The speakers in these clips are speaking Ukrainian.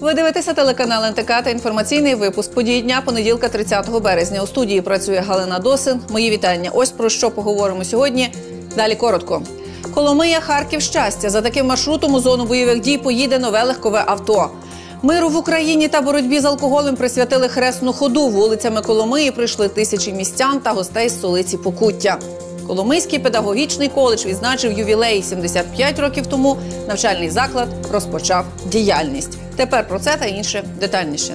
Ви дивитеся телеканал НТК та інформаційний випуск подій дня понеділка 30 березня. У студії працює Галина Досин. Мої вітання. Ось про що поговоримо сьогодні. Далі коротко. Коломия, Харків, Щастя. За таким маршрутом у зону бойових дій поїде нове легкове авто. Миру в Україні та боротьбі з алкоголем присвятили хресну ходу. Вулицями Коломиї прийшли тисячі містян та гостей з столиці Покуття. Коломийський педагогічний коледж відзначив ювілей. 75 років тому навчальний заклад розпочав діяльність. Тепер про це та інше детальніше.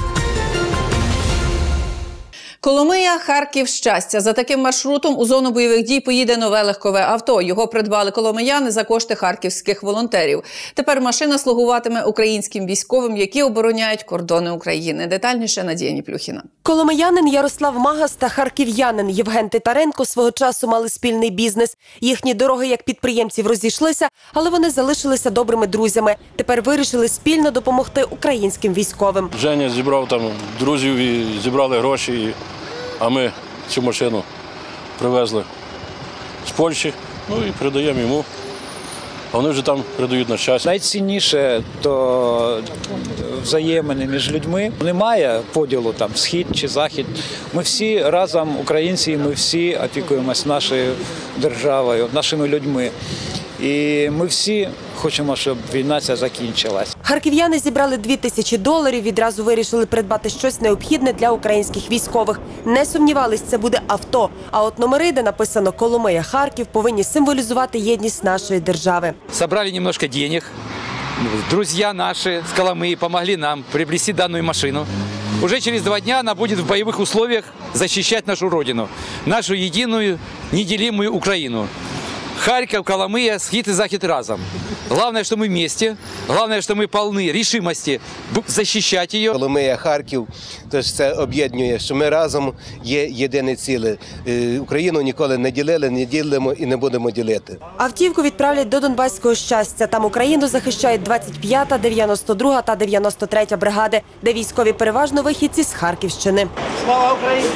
Коломия, Харків, Щастя. За таким маршрутом у зону бойових дій поїде нове легкове авто. Його придбали коломияни за кошти харківських волонтерів. Тепер машина слугуватиме українським військовим, які обороняють кордони України. Детальніше Надія Ніплюхіна. Коломиянин Ярослав Магас та харків'янин Євген Титаренко свого часу мали спільний бізнес. Їхні дороги як підприємців розійшлися, але вони залишилися добрими друзями. Тепер вирішили спільно допомогти українським військовим. Женя зібрав там друзів і зібрали гроші, а ми цю машину привезли з Польщі, і передаємо йому. А вони вже там передають на щастя. Найцінніше то взаємини між людьми. Немає поділу там схід чи захід. Ми всі разом українці, ми всі опікуємось нашою державою, нашими людьми. І ми всі хочемо, щоб війна ця закінчилась. Харків'яни зібрали $2000, відразу вирішили придбати щось необхідне для українських військових. Не сумнівались, це буде авто. А от номери, де написано «Коломия, Харків», повинні символізувати єдність нашої держави. Собрали немножко денег. Друзья наши с Коломыи помогли нам приобрести данную машину. Уже через 2 дня она будет в боевых условиях защищать нашу родину, нашу единую, неделимую Украину. Харьков, Коломия, схід и захід разом. Главное, что мы вместе, главное, что мы полны решимости защищать ее. Коломия, Харків, тож це об'єднує, що ми разом є єдине ціле. Україну ніколи не ділили, не ділимо і не будемо ділити. Автівку відправлять до Донбаського Щастя. Там Україну захищають 25-та, 92-та та 93-я бригади, де військові переважно вихідці з Харківщини. Слава Україні!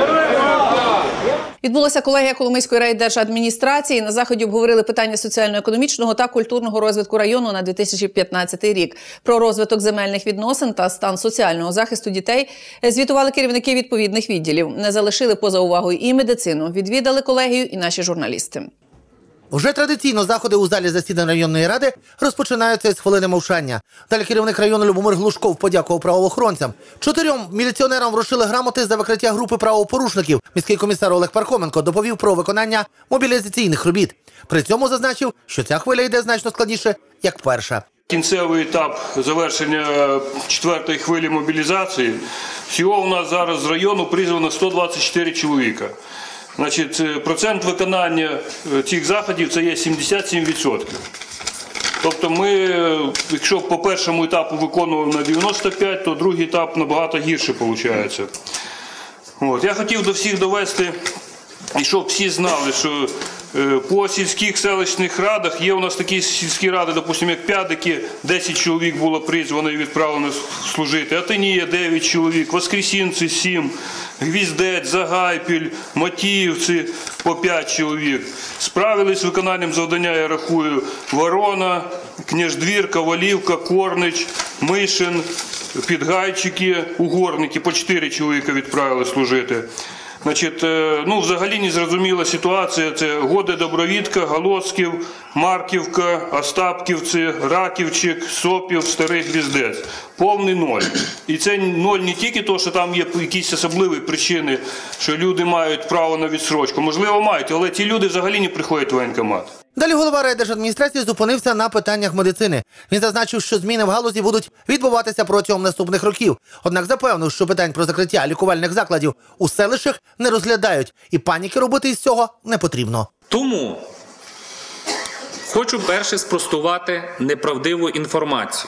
Відбулася колегія Коломийської райдержадміністрації. На заході обговорили питання соціально-економічного та культурного розвитку району на 2015 рік. Про розвиток земельних відносин та стан соціального захисту дітей звітували керівники відповідних відділів. Не залишили поза увагою і медицину. Відвідали колегію і наші журналісти. Вже традиційно заходи у залі засідань районної ради розпочинаються із хвилини мовчання. Далі керівник району Любомир Глушков подякував правоохоронцям. 4 міліціонерам вручили грамоти за викриття групи правопорушників. Міський комісар Олег Пархоменко доповів про виконання мобілізаційних робіт. При цьому зазначив, що ця хвиля йде значно складніше, як перша. Кінцевий етап завершення 4-ї хвилі мобілізації. Всього у нас зараз з району призвано 124 чоловіка. Значить, процент виконання цих заходів це є 77%. Тобто ми, якщо по першому етапу виконували на 95%, то другий етап набагато гірше виходить. Я хотів до всіх довести, і щоб всі знали, що по сільських селищних радах є у нас такі сільські ради, допустимо, як П'ядики, 10 чоловік було призвано і відправлено служити, Атинія 9 чоловік, Воскресінці 7, Гвіздець, Загайпіль, Матіївці по 5 чоловік. Справились з виконанням завдання, я рахую, Ворона, Княждвір, Ковалівка, Корнич, Мишин, Підгайчики, Угорники, по 4 чоловіка відправили служити. Значить, взагалі незрозуміла ситуація. Це Годи, Добровідка, Голосків, Марківка, Остапківці, Раківчик, Сопів, Старий Гвіздець. Повний ноль. І це ноль не тільки тому, що там є якісь особливі причини, що люди мають право на відсрочку. Можливо, мають, але ті люди взагалі не приходять в воєнкомат. Далі голова райдержадміністрації зупинився на питаннях медицини. Він зазначив, що зміни в галузі будуть відбуватися протягом наступних років. Однак запевнив, що питань про закриття лікувальних закладів у селищах не розглядають. І паніки робити із цього не потрібно. Тому хочу перше спростувати неправдиву інформацію.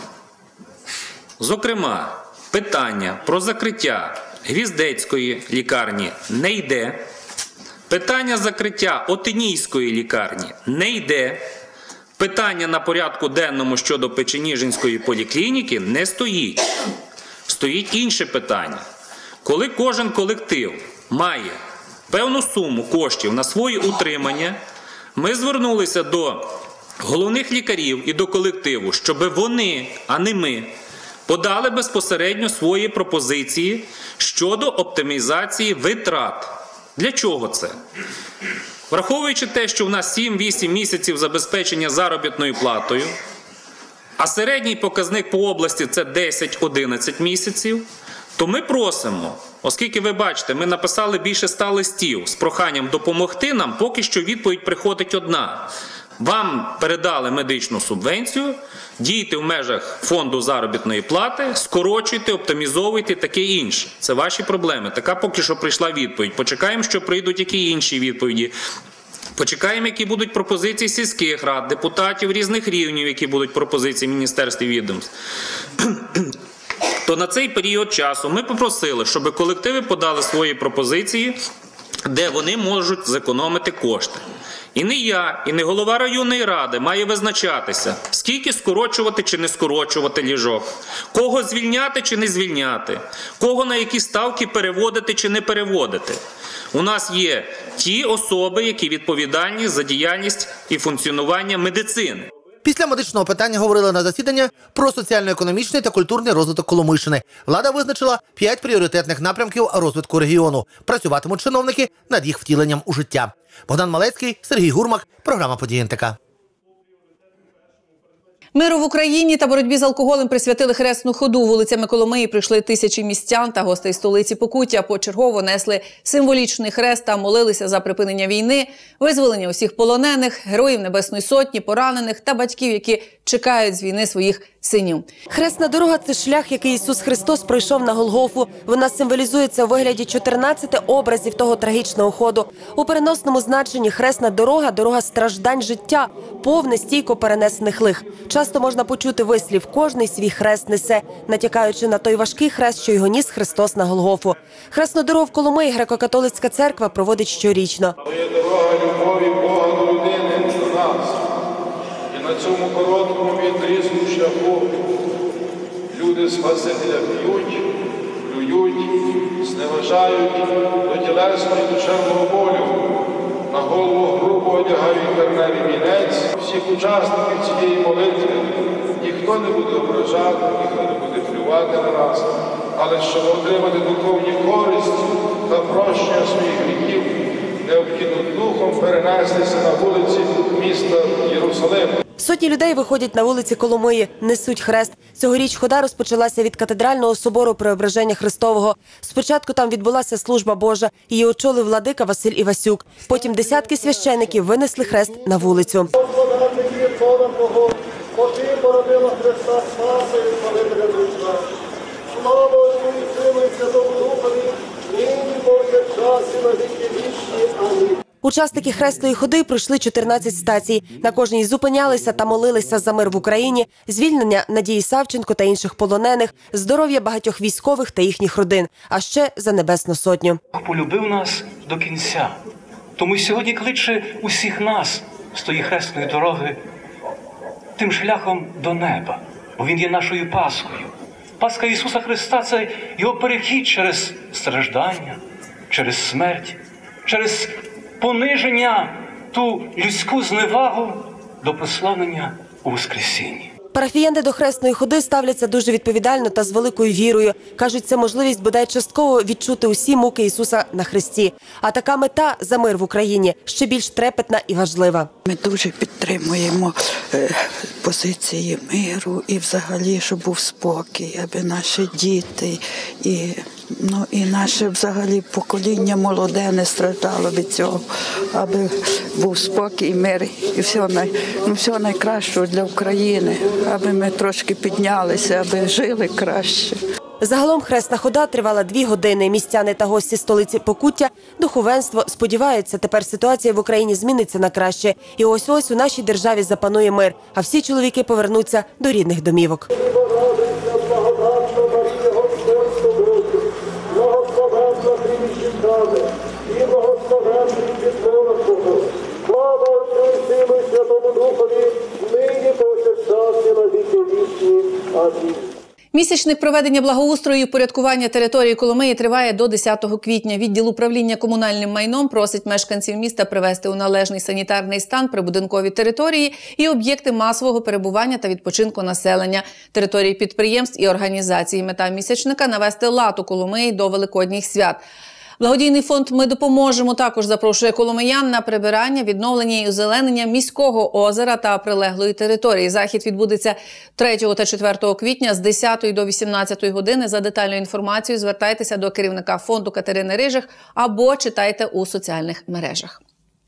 Зокрема, питання про закриття Гвіздецької лікарні не йде. Питання закриття Отинійської лікарні не йде. Питання на порядку денному щодо Печеніжинської поліклініки не стоїть. Стоїть інше питання. Коли кожен колектив має певну суму коштів на своє утримання, ми звернулися до головних лікарів і до колективу, щоб вони, а не ми, подали безпосередньо свої пропозиції щодо оптимізації витрат. Для чого це? Враховуючи те, що в нас 7-8 місяців забезпечення заробітною платою, а середній показник по області – це 10-11 місяців, то ми просимо, оскільки ви бачите, ми написали більше 100 листів з проханням допомогти нам, поки що відповідь приходить одна. Вам передали медичну субвенцію, дійте в межах фонду заробітної плати, скорочуйте, оптимізовуйте і таке інше. Це ваші проблеми. Така поки що прийшла відповідь. Почекаємо, що прийдуть які інші відповіді. Почекаємо, які будуть пропозиції сільських рад, депутатів різних рівнів, які будуть пропозиції міністерств і відомств. То на цей період часу ми попросили, щоб колективи подали свої пропозиції, де вони можуть зекономити кошти. І не я, і не голова районної ради має визначатися, скільки скорочувати чи не скорочувати ліжок, кого звільняти чи не звільняти, кого на які ставки переводити чи не переводити. У нас є ті особи, які відповідальні за діяльність і функціонування медицини. Після медичного питання говорили на засіданні про соціально-економічний та культурний розвиток Коломийщини. Влада визначила 5 пріоритетних напрямків розвитку регіону. Працюватимуть чиновники над їх втіленням у життя. Богдан Малецький, Сергій Гурмак, програма «Події НТК». Миру в Україні та боротьбі з алкоголем присвятили хресну ходу. Вулицями Коломиї прийшли тисячі містян та гостей столиці Покуття. Почергово несли символічний хрест та молилися за припинення війни, визволення усіх полонених, героїв Небесної Сотні, поранених та батьків, які чекають з війни своїх синів. Хресна дорога – це шлях, який Ісус Христос пройшов на Голгофу. Вона символізується у вигляді 14 образів того трагічного ходу. У переносному значенні хресна дорога – дорога страждань життя, повне стійко перенесених лих. Часто можна почути вислів «кожний свій хрест несе», натякаючи на той важкий хрест, що його ніс Христос на Голгофу. Хресну дорогу в Коломиї греко-католицька церква проводить щорічно. Є дорога любові Бога до людини, до нас. І на цьому короткому відрізку шляху люди Спасителя б'ють, плюють, зневажають до тілесного і душевного болю. На голову грубо одягають терневий вінець. Всіх учасників цієї молитви ніхто не буде ображати, ніхто не буде плювати на нас, але щоб отримати духовні користь та прощення своїх гріхів, необхідно духом перенестися на вулиці міста Єрусалим. Сотні людей виходять на вулиці Коломиї, несуть хрест. Цьогоріч хода розпочалася від катедрального собору Преображення Христового. Спочатку там відбулася служба Божа. Її очолив владика Василь Івасюк. Потім десятки священиків винесли хрест на вулицю. Учасники хресної ходи пройшли 14 стацій. На кожній зупинялися та молилися за мир в Україні, звільнення Надії Савченко та інших полонених, здоров'я багатьох військових та їхніх родин, а ще за Небесну Сотню. Полюбив нас до кінця. Тому сьогодні кличе усіх нас з тої хресної дороги тим шляхом до неба, бо Він є нашою Пасхою. Пасха Ісуса Христа – це Його перехід через страждання, через смерть, через пониження, ту людську зневагу до прославлення у Воскресінні. Парафіяни до хресної ходи ставляться дуже відповідально та з великою вірою. Кажуть, це можливість бодай частково відчути усі муки Ісуса на хресті. А така мета за мир в Україні ще більш трепетна і важлива. Ми дуже підтримуємо позиції миру і взагалі, щоб був спокій, аби наші діти і наше взагалі покоління молоде не страждало від цього, аби був спокій, мир і всього найкращого для України, аби ми трошки піднялися, аби жили краще. Загалом хресна хода тривала 2 години. Містяни та гості столиці Покуття, духовенство сподіваються, тепер ситуація в Україні зміниться на краще. І ось-ось у нашій державі запанує мир, а всі чоловіки повернуться до рідних домівок. Місячник проведення благоустрою і упорядкування території Коломиї триває до 10 квітня. Відділ управління комунальним майном просить мешканців міста привести у належний санітарний стан прибудинкові території і об'єкти масового перебування та відпочинку населення, території підприємств і організацій. Мета місячника – навести лад у Коломиї до Великодніх свят. Благодійний фонд «Ми допоможемо» також запрошує коломиян на прибирання, відновлення і озеленення міського озера та прилеглої території. Захід відбудеться 3 та 4 квітня з 10 до 18 години. За детальною інформацією звертайтеся до керівника фонду Катерини Рижих або читайте у соціальних мережах.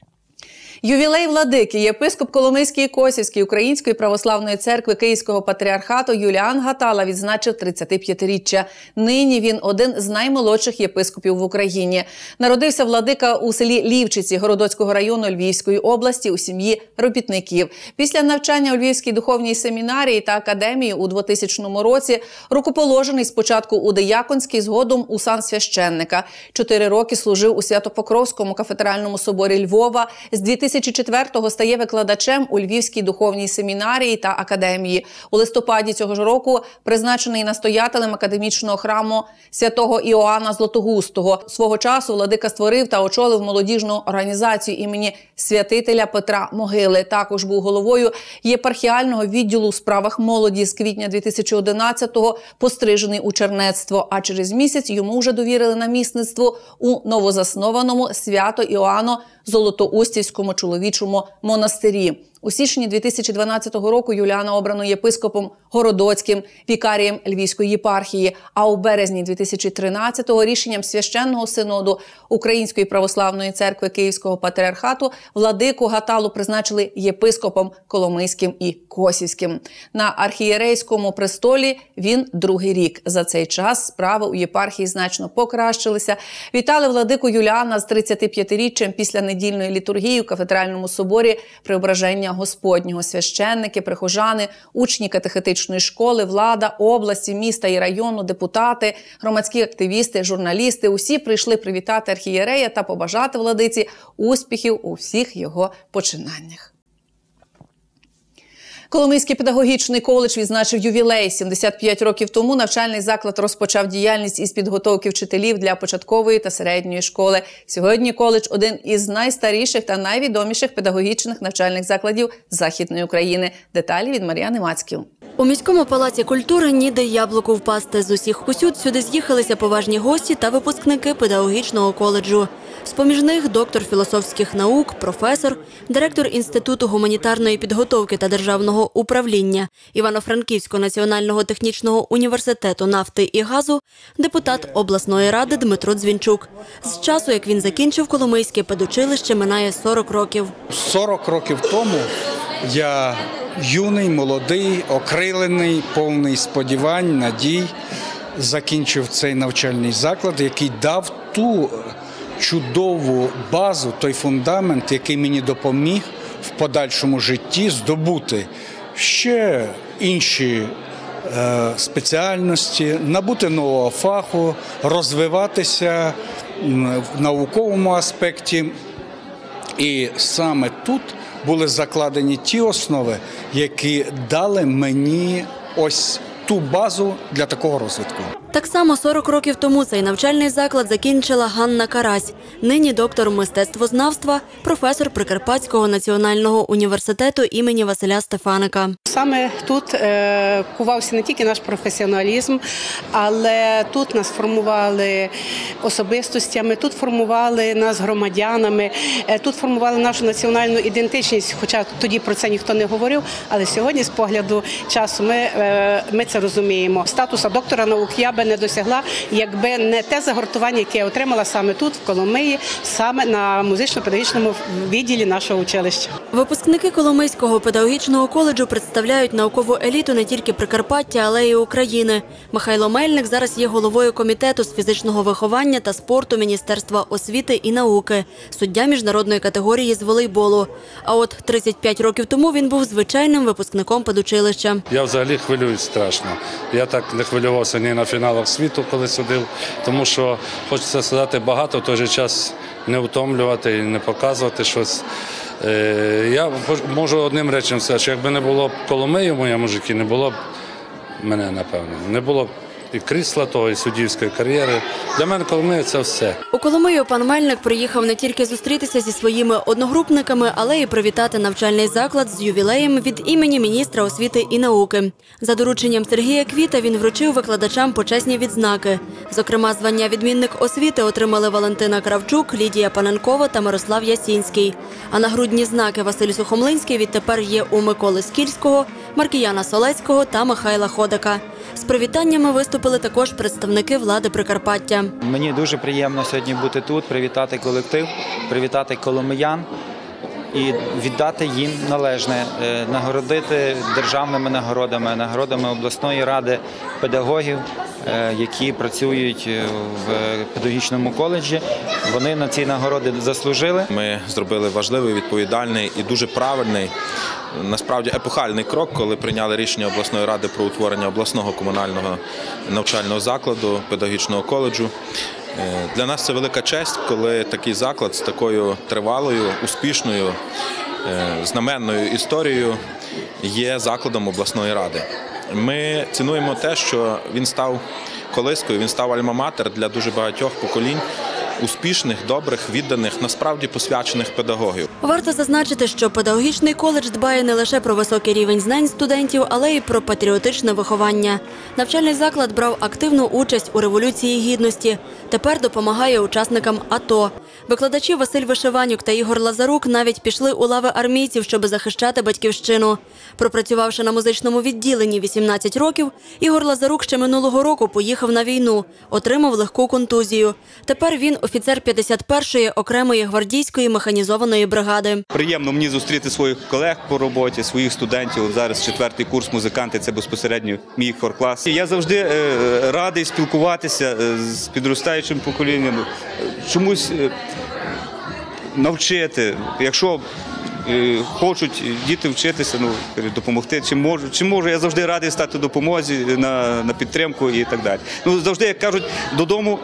Ювілей владики. Єпископ Коломийський і Косівський Української православної церкви Київського патріархату Юліан Гатала відзначив 35-річчя. Нині він один з наймолодших єпископів в Україні. Народився владика у селі Лівчиці Городоцького району Львівської області у сім'ї робітників. Після навчання у Львівській духовній семінарії та академії у 2000 році рукоположений спочатку у дияконський, згодом у сан священника. 4 роки служив у Свято-Покровському кафедральному соборі Львова. З 2004-го стає викладачем у Львівській духовній семінарії та академії. У листопаді цього ж року призначений настоятелем академічного храму святого Іоанна Златогустого. Свого часу владика створив та очолив молодіжну організацію імені святителя Петра Могили. Також був головою єпархіального відділу у справах молоді. З квітня 2011-го пострижений у чернецтво, а через місяць йому вже довірили намісництво у новозаснованому Свято-Іоанно Золотоустівському чоловічому монастирі. У січні 2012 року Юліана обрано єпископом Городоцьким, вікарієм Львівської єпархії, а у березні 2013-го рішенням Священного синоду Української православної церкви Київського патріархату владику Гаталу призначили єпископом Коломийським і Косівським. На архієрейському престолі він 2-й рік. За цей час справи у єпархії значно покращилися. Вітали владику Юліана з 35-річчям після недільної літургії у кафедральному соборі Преображення Господнього. Священники, прихожани, учні катехетичної школи, влада, області, міста і району, депутати, громадські активісти, журналісти – усі прийшли привітати архієрея та побажати владиці успіхів у всіх його починаннях. Коломийський педагогічний коледж відзначив ювілей. 75 років тому навчальний заклад розпочав діяльність із підготовки вчителів для початкової та середньої школи. Сьогодні коледж – один із найстаріших та найвідоміших педагогічних навчальних закладів Західної України. Деталі від Мар'яни Мацьків. У міському палаці культури ніде яблуку впасти. З усіх усюд сюди з'їхалися поважні гості та випускники педагогічного коледжу. З-поміж них доктор філософських наук, професор, директор Інституту гуманітарної підготовки та державного управління Івано-Франківського національного технічного університету нафти і газу, депутат обласної ради Дмитро Дзвінчук. З часу, як він закінчив Коломийське педучилище, минає 40 років. 40 років тому я юний, молодий, окрилений, повний сподівань, надій, закінчив цей навчальний заклад, який дав ту чудову базу, той фундамент, який мені допоміг в подальшому житті здобути ще інші спеціальності, набути нового фаху, розвиватися в науковому аспекті. І саме тут були закладені ті основи, які дали мені ось ту базу для такого розвитку. Так само 40 років тому цей навчальний заклад закінчила Ганна Карась. Нині доктор мистецтвознавства, професор Прикарпатського національного університету імені Василя Стефаника. Саме тут кувався не тільки наш професіоналізм, але тут нас формували особистостями, тут формували нас громадянами, тут формували нашу національну ідентичність, хоча тоді про це ніхто не говорив, але сьогодні з погляду часу ми це розуміємо. Статуса доктора наук я би не досягла, якби не те загортування, яке я отримала саме тут, в Коломиї, саме на музично-педагогічному відділі нашого училища. Випускники Коломийського педагогічного коледжу представляють наукову еліту не тільки Прикарпаття, але й України. Михайло Мельник зараз є головою комітету з фізичного виховання та спорту Міністерства освіти і науки, суддя міжнародної категорії з волейболу. А от 35 років тому він був звичайним випускником педучилища. Я взагалі хвилююсь страшно. Я так не хвилювався ні на фіналах світу, коли судив, тому що хочеться сказати багато, в той же час не втомлювати і не показувати щось. Я можу одним речем сказати, що якби не було Коломиї в моєму житті, не було б мене, напевно. Не було і крісла того, і суддівської кар'єри. Для мене Коломия – це все. У Коломию пан Мельник приїхав не тільки зустрітися зі своїми одногрупниками, але й привітати навчальний заклад з ювілеєм від імені міністра освіти і науки. За дорученням Сергія Квіта він вручив викладачам почесні відзнаки. Зокрема, звання «Відмінник освіти» отримали Валентина Кравчук, Лідія Паненкова та Мирослав Ясінський. А нагрудні знаки Василь Сухомлинський відтепер є у Миколи Скільського, Маркіяна Солецького та Михайла Ходика. З привітаннями виступили також представники влади Прикарпаття. Мені дуже приємно сьогодні бути тут, привітати колектив, привітати коломиян і віддати їм належне, нагородити державними нагородами обласної ради педагогів, які працюють в педагогічному коледжі. Вони на ці нагороди заслужили. Ми зробили важливий, відповідальний і дуже правильний, насправді епохальний крок, коли прийняли рішення обласної ради про утворення обласного комунального навчального закладу, педагогічного коледжу. Для нас це велика честь, коли такий заклад з такою тривалою, успішною, знаменною історією є закладом обласної ради. Ми цінуємо те, що він став колискою, він став альма-матер для дуже багатьох поколінь успішних, добрих, відданих, насправді посвячених педагогів. Варто зазначити, що педагогічний коледж дбає не лише про високий рівень знань студентів, але й про патріотичне виховання. Навчальний заклад брав активну участь у Революції Гідності. Тепер допомагає учасникам АТО. Викладачі Василь Вишиванюк та Ігор Лазарук навіть пішли у лави армійців, щоб захищати батьківщину. Пропрацювавши на музичному відділенні 18 років, Ігор Лазарук ще минулого року поїхав на війну, отримав легку контузію. Тепер він офіцер 51-ї окремої гвардійської механізованої бригади. Приємно мені зустріти своїх колег по роботі, своїх студентів. Зараз 4-й курс музиканти, це безпосередньо мій хор-клас. Я завжди радий спілкуватися з підростаючим поколінням, чомусь навчити. Якщо хочуть діти вчитися, допомогти, чим можу, я завжди радий стати допомозі, на підтримку і так далі. Завжди, як кажуть, додому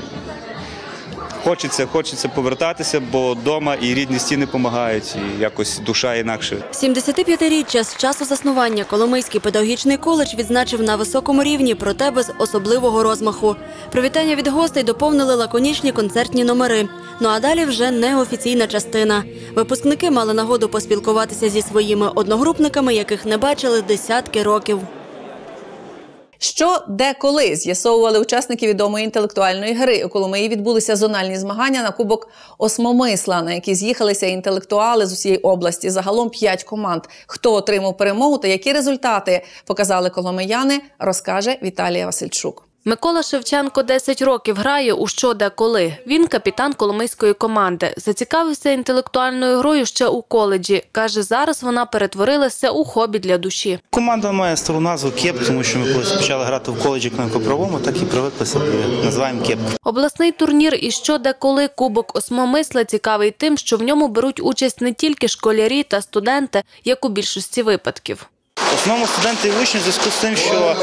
хочеться повертатися, бо вдома і рідні стіни допомагають, і якось душа інакше. 75-річчя з часу заснування Коломийський педагогічний коледж відзначив на високому рівні, проте без особливого розмаху. Привітання від гостей доповнили лаконічні концертні номери. Ну а далі вже неофіційна частина. Випускники мали нагоду поспілкуватися зі своїми одногрупниками, яких не бачили десятки років. Що, де, коли з'ясовували учасники відомої інтелектуальної гри. У Коломиї відбулися зональні змагання на Кубок Осмомисла, на які з'їхалися інтелектуали з усієї області. Загалом 5 команд. Хто отримав перемогу та які результати показали коломияни, розкаже Віталія Васильчук. Микола Шевченко 10 років грає у «Що, де, коли». Він капітан коломийської команди. Зацікавився інтелектуальною грою ще у коледжі. Каже, зараз вона перетворилася у хобі для душі. Команда має стару назву «Кеп», тому що ми колись почали грати в коледжі економіко-правовому, так і привиклися, називаємо «Кеп». Обласний турнір «І що, де, коли» Кубок Осмомисла цікавий тим, що в ньому беруть участь не тільки школярі та студенти, як у більшості випадків. В основному студенти і учні в зв'язку з тим, що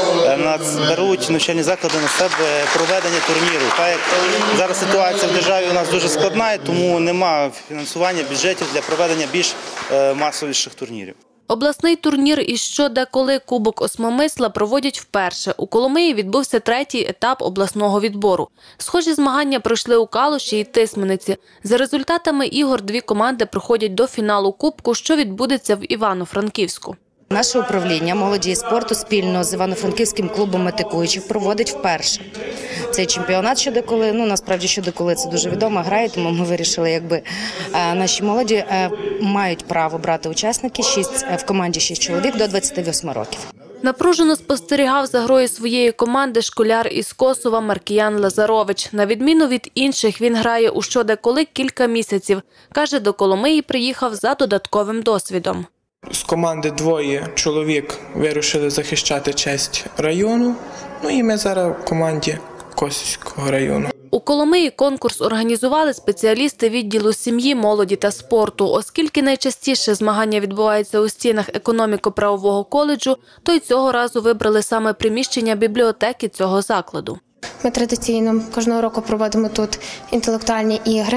беруть навчальні заклади на себе проведення турніру. Так як зараз ситуація в державі у нас дуже складна, тому немає фінансування бюджетів для проведення більш масовіших турнірів. Обласний турнір «І що, де, коли» Кубок Осмомисла проводять вперше. У Коломиї відбувся 3-й етап обласного відбору. Схожі змагання пройшли у Калуші і Тисмениці. За результатами ігор 2 команди проходять до фіналу Кубку, що відбудеться в Івано-Франківську. Наше управління молоді і спорту спільно з Івано-Франківським клубом метикуючих проводить вперше цей чемпіонат «Що, де, коли». Насправді «Що, де, коли» – це дуже відома гра, тому ми вирішили, наші молоді мають право брати учасники, в команді 6 чоловік до 28 років. Напружено спостерігав за грою своєї команди школяр із Косова Маркіян Лазарович. На відміну від інших, він грає у «Що, де, коли» кілька місяців. Каже, до Коломиї приїхав за додатковим досвідом. З команди 2 чоловік вирушили захищати честь району, і ми зараз в команді Косівського району. У Коломиї конкурс організували спеціалісти відділу сім'ї, молоді та спорту. Оскільки найчастіше змагання відбуваються у стінах економіко-правового коледжу, то й цього разу вибрали саме приміщення бібліотеки цього закладу. Ми традиційно кожного року проводимо тут інтелектуальні ігри.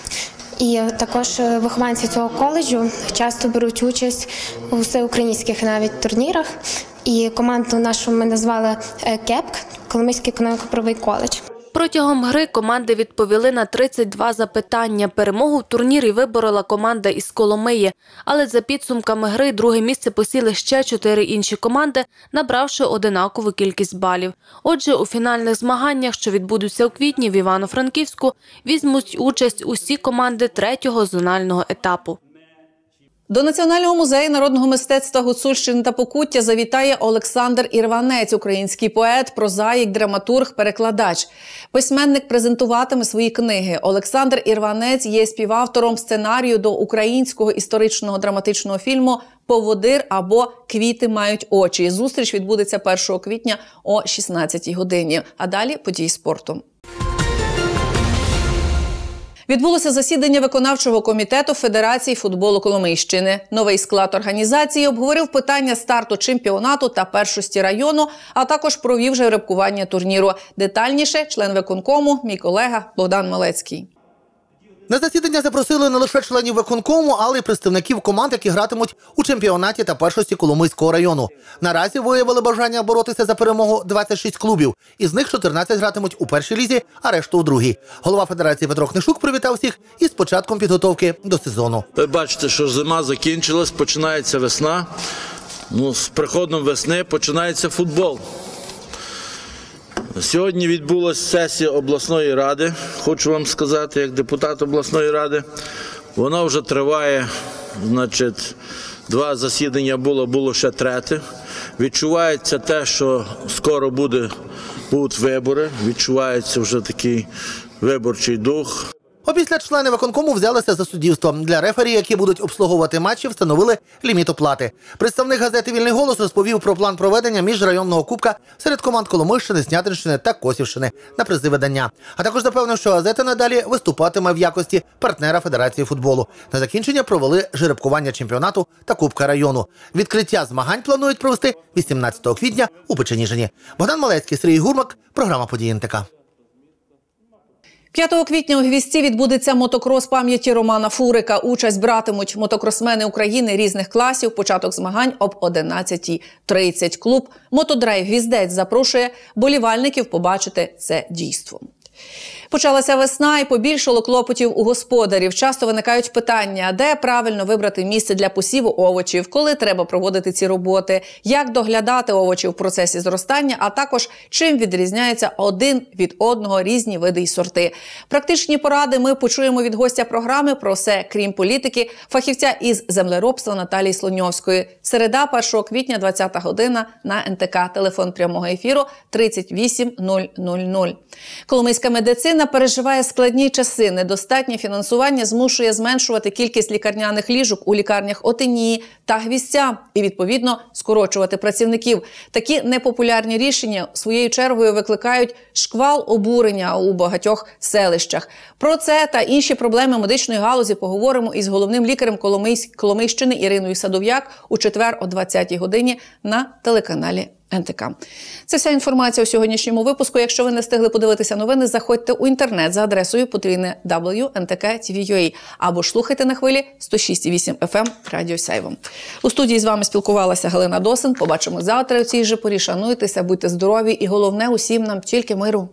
І також вихованці цього коледжу часто беруть участь у всеукраїнських навіть турнірах. І команду нашу ми назвали КЕПК – Коломийський економіко-правовий коледж. Протягом гри команди відповіли на 32 запитання. Перемогу в турнірі виборола команда із Коломиї. Але за підсумками гри друге місце посіли ще 4 інші команди, набравши однакову кількість балів. Отже, у фінальних змаганнях, що відбудуться у квітні в Івано-Франківську, візьмуть участь усі команди 3-го зонального етапу. До Національного музею народного мистецтва Гуцульщини та Покуття завітає Олександр Ірванець, український поет, прозаїк, драматург, перекладач. Письменник презентуватиме свої книги. Олександр Ірванець є співавтором сценарію до українського історичного драматичного фільму «Поводир» або «Квіти мають очі». Зустріч відбудеться 1 квітня о 16-й годині. А далі події спорту. Відбулося засідання виконавчого комітету Федерації футболу Коломийщини. Новий склад організації обговорив питання старту чемпіонату та першості району, а також провів жеребкування турніру. Детальніше член виконкому, мій колега Богдан Малецький. На засідання запросили не лише членів виконкому, але й представників команд, які гратимуть у чемпіонаті та першості Коломийського району. Наразі виявили бажання боротися за перемогу 26 клубів. Із них 14 гратимуть у першій лізі, а решту у другій. Голова Федерації Петро Книшук привітав всіх із початком підготовки до сезону. Ви бачите, що зима закінчилась, починається весна. З приходом весни починається футбол. Сьогодні відбулася сесія обласної ради, хочу вам сказати, як депутат обласної ради. Вона вже триває, 2 засідання було ще 3. Відчувається те, що скоро будуть вибори, відчувається вже такий виборчий дух. Опісля члени виконкому взялися за суддівство. Для рефері, які будуть обслуговувати матчі, встановили ліміт оплати. Представник газети «Вільний голос» розповів про план проведення міжрайонного кубка серед команд Коломийщини, Снятинщини та Косівщини на призи видання. А також запевнив, що газета надалі виступатиме в якості партнера Федерації футболу. На закінчення провели жеребкування чемпіонату та Кубка району. Відкриття змагань планують провести 18 квітня у Печеніжині. Богдан Малецький, Сергій Гурмак, програма «Події НТК». 5 квітня у Гвізді відбудеться мотокрос пам'яті Романа Фурика. Участь братимуть мотокросмени України різних класів. Початок змагань об 11:30. Клуб «Мотодрайв Гвіздець» запрошує болівальників побачити це дійство. Почалася весна і побільшало клопотів у господарів. Часто виникають питання, де правильно вибрати місце для посіву овочів, коли треба проводити ці роботи, як доглядати овочі в процесі зростання, а також чим відрізняються один від одного різні види й сорти. Практичні поради ми почуємо від гостя програми, про все крім політики, фахівця із землеробства Наталії Слоньовської. Середа, 1 квітня, 20 година на НТК. Телефон прямого ефіру 38 000. Коломийська медицина переживає складні часи. Недостатнє фінансування змушує зменшувати кількість лікарняних ліжок у лікарнях Отинії та Гвіздця і, відповідно, скорочувати працівників. Такі непопулярні рішення своєю чергою викликають шквал обурення у багатьох селищах. Про це та інші проблеми медичної галузі поговоримо із головним лікарем Коломийщини Іриною Садов'як у четвер о 20-й годині на телеканалі НТК. Це вся інформація у сьогоднішньому випуску. Якщо ви не встигли подивитися новини, заходьте у інтернет за адресою www.ntk.tv.ua або ж слухайте на хвилі 106,8 FM Радіо Сяйво. У студії з вами спілкувалася Галина Досин. Побачимо завтра у цій же порі. Шануйтеся, будьте здорові і головне усім нам тільки миру.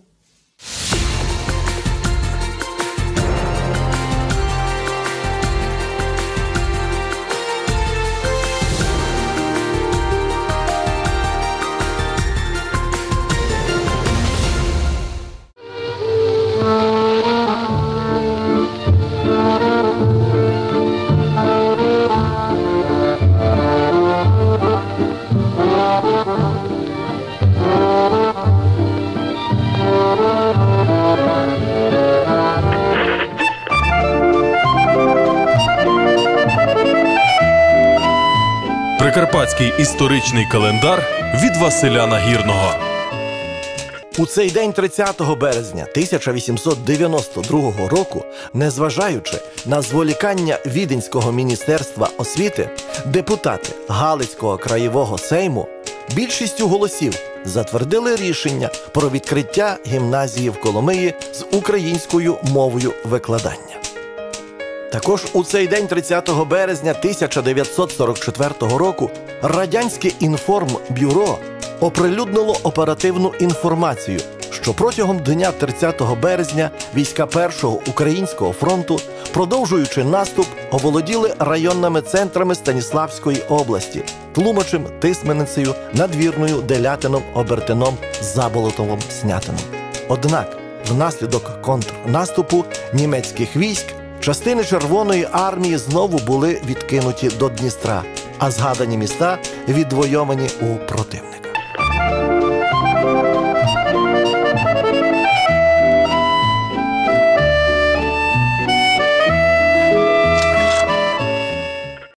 Прикарпатський історичний календар від Василя Нагірного. У цей день 30 березня 1892 року, незважаючи на зволікання Віденського міністерства освіти, депутати Галицького краєвого сейму більшістю голосів затвердили рішення про відкриття гімназії в Коломиї з українською мовою викладання. Також у цей день, 30 березня 1944 року, Радянське інформбюро оприлюднило оперативну інформацію, що протягом дня 30 березня війська Першого Українського фронту, продовжуючи наступ, оволоділи районними центрами Станіславської області – Тлумачем, Тисменицею, Надвірною, Делятином, Обертином, Заболотовом, Снятином. Однак, внаслідок контрнаступу німецьких військ частини Червоної армії знову були відкинуті до Дністра, а згадані міста відвойовані у противника.